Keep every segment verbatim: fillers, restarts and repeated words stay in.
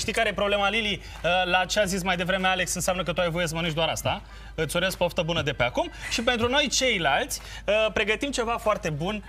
Știi care e problema, Lili? La ce a zis mai devreme Alex, înseamnă că tu ai voie să mănânci doar asta. Îți urez poftă bună de pe acum. Și pentru noi ceilalți, pregătim ceva foarte bun.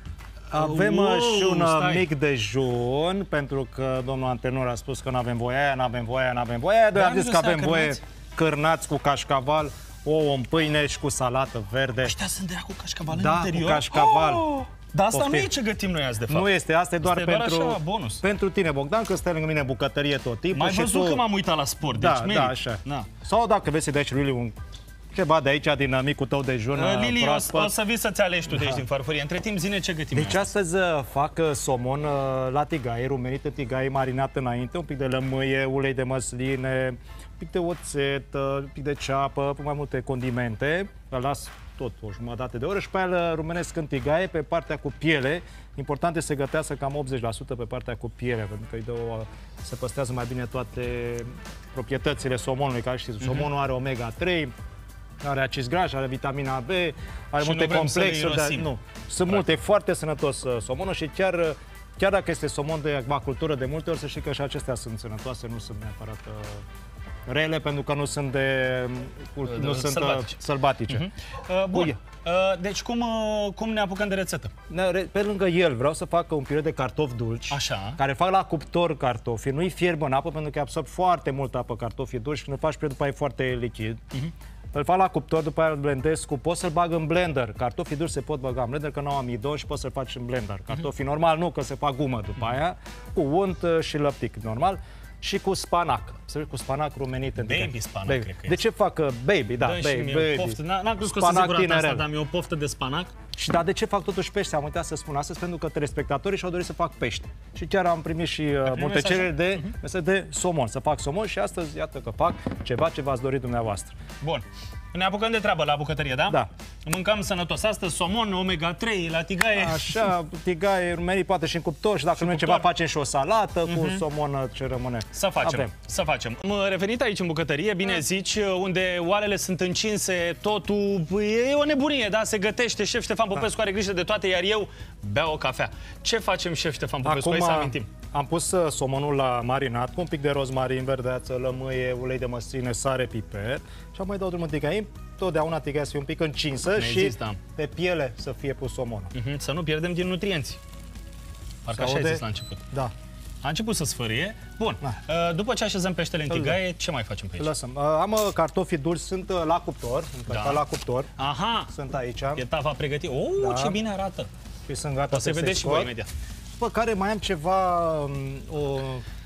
Avem wow, și un stai. mic dejun, pentru că domnul antrenor a spus că nu avem voie aia, nu avem voie aia, nu avem voie aia. Noi am zis că avem voie cârnați cu cașcaval, ouă în pâine și cu salată verde. Ăștia sunt de cu cașcaval da, în interior? cu cașcaval. Oh! Dar asta Poftim. nu e ce gătim noi azi, de fapt. Nu este, asta e doar, este pentru, doar așa, bonus. pentru tine, Bogdan, că stai lângă mine în bucătărie tot timpul. Mai și văzut tu... că m-am uitat la sport, deci Da, merit. da, așa. Da. Sau dacă vezi să dai și lui un ceva de aici, din micul tău dejun Lili, proaspăt. o, o să vii să-ți alegi tu de aici din farfurie. Între timp, zine ce gătim. Deci astăzi fac somon la tigaie, rumenit tigaie marinat înainte, un pic de lămâie, ulei de măsline, un pic de oțet, un pic de ceapă, mai multe condimente. Îl las tot o jumătate de oră și pe aia îl rumenesc în tigaie pe partea cu piele. Important este să gătească cam optzeci la sută pe partea cu piele, pentru că îi dă o, se păstrează mai bine toate proprietățile somonului, care știți, mm-hmm. somonul are omega trei, are acizi grași, are vitamina B, are și multe complexuri, dar nu. Sunt Practic. multe, foarte sănătos somonul și chiar, chiar dacă este somon de acvacultură, de multe ori să știi că și acestea sunt sănătoase, nu sunt neapărat rele, pentru că nu sunt de, de nu sunt sălbatice. sălbatice. Uh-huh. uh, bun. Uh, deci cum, uh, cum ne apucăm de rețetă? Pe lângă el vreau să fac un pire de cartofi dulci. Așa. Care fac la cuptor cartofi. Nu-i fierb în apă pentru că absorb foarte multă apă cartofii dulci și când îl faci pire după aia e foarte lichid. Uh-huh. Îl fac la cuptor, după aia îl blendez cu, poți să-l bag în blender. Cartofii dulci se pot băga în blender, că nu au amidon și poți să-l faci în blender. Cartofii uh-huh. normal nu, că se fac gumă după aia, cu unt și lăptic normal. Și cu spanac. Să cu spanac rumenit. Baby spanac, baby. cred că De ce fac baby? Da, baby. baby. N-am crezut că o să zic vreodată asta, dar mi-e o poftă de spanac. Și da, de ce fac totuși pește? Am uitat să spun astăzi, pentru că telespectatorii și-au dorit să fac pește. Și chiar am primit și uh, multe cereri de, uh-huh. de somon, să fac somon și astăzi, iată că fac ceva ce v-ați dorit dumneavoastră. Bun. Ne apucăm de treabă la bucătărie, da? Da. Mâncăm sănătos astăzi, somon, omega trei, la tigaie. Așa, tigaie, rumenit, poate și în cuptor și dacă nu e ceva, facem și o salată uh-huh. cu somon ce rămâne. Să facem, Avem. să facem. Am revenit aici în bucătărie, bine zici, unde oalele sunt încinse, totul e o nebunie, da? Se gătește, șef Ștefan Popescu are grijă de toate, iar eu beau o cafea. Ce facem, șef Ștefan Popescu? Hai să amintim. Am pus somonul la marinat cu un pic de rozmarin, verdeață, lămâie, ulei de măsline, sare, piper și am mai dau drumul tigaie. Totdeauna tigaia să fie un pic încinsă și există. pe piele să fie pus somonul. Uh-huh. Să nu pierdem din nutrienți. Parcă așa ai zis la început. Da. A început să sfârie. Bun. Da. După ce așezăm peștele în tigaie, ce mai facem pe aici? Lăsăm. Am cartofii dulci, sunt la cuptor. Da. La cuptor. Aha. Sunt aici. E tava pregătită. Oh, da. Ce bine arată. Și sunt gata. O să vedeți și voi imediat. După care mai am ceva, o,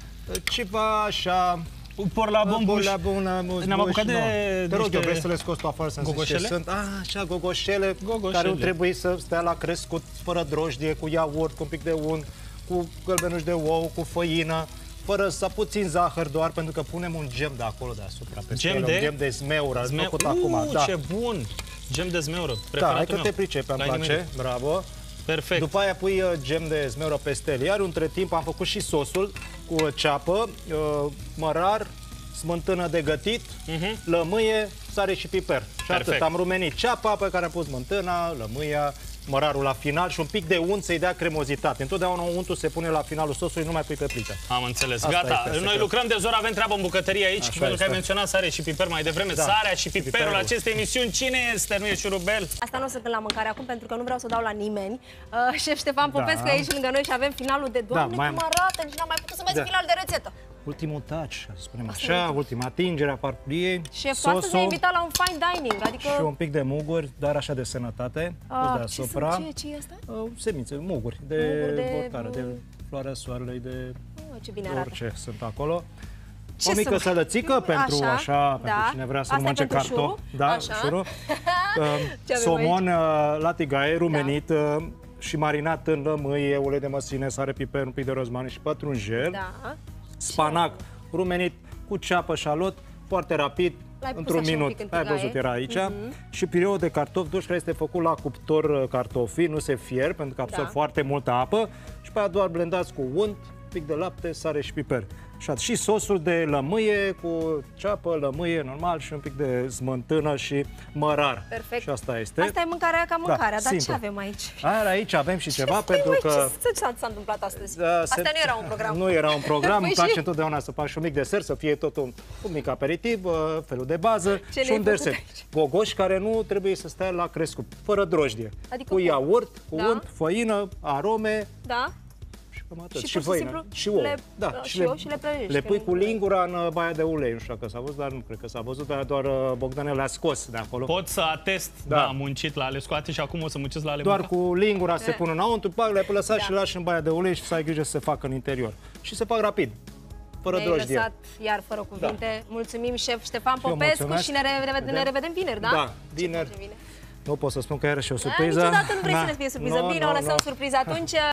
ceva așa... Por la bumbuș. Ne-am apucat de... Te rog, eu vrei să le scoți tu afară să gogoșele? Sunt, a, așa, gogoșele, gogoșele, care nu trebuie să stea la crescut fără drojdie, cu iaurt, cu un pic de unt, cu gălbenuși de ou, cu făină, fără să puțin zahăr doar, pentru că punem un gem de acolo deasupra. Pe gem stele, de? Un gem de zmeură, Zme... făcut uh, acum. Da. Ce bun! Gem de zmeură, da, hai că te pricepi, îmi place, bravo. Perfect. După aia pui uh, gem de zmeură pe stele. Iar între timp am făcut și sosul cu ceapă, uh, mărar, smântână de gătit, uh-huh. lămâie, sare și piper. Și atât. Am rumenit ceapa pe care am pus smântâna, lămâia, mărarul la final și un pic de unt să-i dea cremozitate. Întotdeauna untul se pune la finalul sosului, nu mai pui pe plită. Am înțeles. Asta Gata. Noi secret. lucrăm de zoră, avem treabă în bucătărie aici, Așa pentru că ai menționat sare și piper mai devreme. Da. Sarea și piperul, piperul acestei emisiuni. Cine este? Nu e șurubel? Asta nu o să când la mâncare acum, pentru că nu vreau să dau la nimeni. Uh, șef Ștefan Popescu da. aici lângă noi și avem finalul de Doamne, da, cum arată, nici n-am mai putut să mai da. zic final de rețetă. Ultimul touch, să spunem Asta așa, ultima atingere a farfuriei. Șef, tu astăzi ne-ai invitat la un fine dining, adică... Și un pic de muguri, dar așa de sănătate. Uh, deasupra. Ce, sunt, ce, ce e asta? Uh, semințe, muguri, de, muguri de borcare, de floarea soarelui, de uh, ce bine orice arată. sunt acolo. Ce o mică sunt? sălățică pentru așa, așa da. pentru cine vrea să nu mănânce cartofi. Da, șurul. uh, somon uh, la tigaie, rumenit. Da. Uh, și marinat în lămâie, ulei de măsline, sare, piper, un pic de rozmarin și pătrunjel. Da. Spanac rumenit cu ceapă, șalot, foarte rapid, într-un minut. Ai văzut, era aici. Mm-hmm. Și pireul de cartofi dulci care este făcut la cuptor cartofii, nu se fier pentru că absorb da. foarte multă apă și pe aia doar blendați cu unt, pic de lapte, sare și piper. Și, și sosul de lămâie cu ceapă, lămâie normal și un pic de smântână și mărar. Perfect. Și asta este. Asta e mâncarea ca mâncarea, da, dar simplu. ce avem aici? A, aici avem și ceva, ce pentru măi, că... Ce s-a întâmplat astăzi? Da, Asta se... nu era un program. Nu era un program, îmi Păi place și... întotdeauna să fac și un mic desert, să fie tot un, un mic aperitiv, felul de bază Ce și un desert. Aici? Gogoși care nu trebuie să stea la crescut, fără drojdie. Adică cu cum? iaurt, cu Da? unt, făină, arome. Da? Și cam atât. Și Și pur și făină. simplu Și ouă. le- Da, și ouă și le prăjești le pui în- cu lingura în baia de ulei. Nu știu dacă s-a văzut, dar nu cred că s-a văzut, dar doar uh, Bogdan le-a scos de acolo. Pot să atest, da, Da. da, am muncit la ale scoate și acum o să muncesc la ale Doar mânca. cu lingura se pun înăuntru, bag, le-ai lăsat Da. și lași în baia de ulei și să ai grijă să se facă în interior. Și se fac rapid, fără Ne-ai drojdie. lăsat iar fără cuvinte. Mulțumim, șef Ștefan eu Popescu, mulțumesc. și ne revedem, ne revedem vineri, da? Da, vineri. Ce face bine? Nu pot să spun că era și o Da, surpriză. niciodată nu vrei Da. să ne fie surpriză. Nu, Bine, nu, o lăsăm nu. surpriza atunci.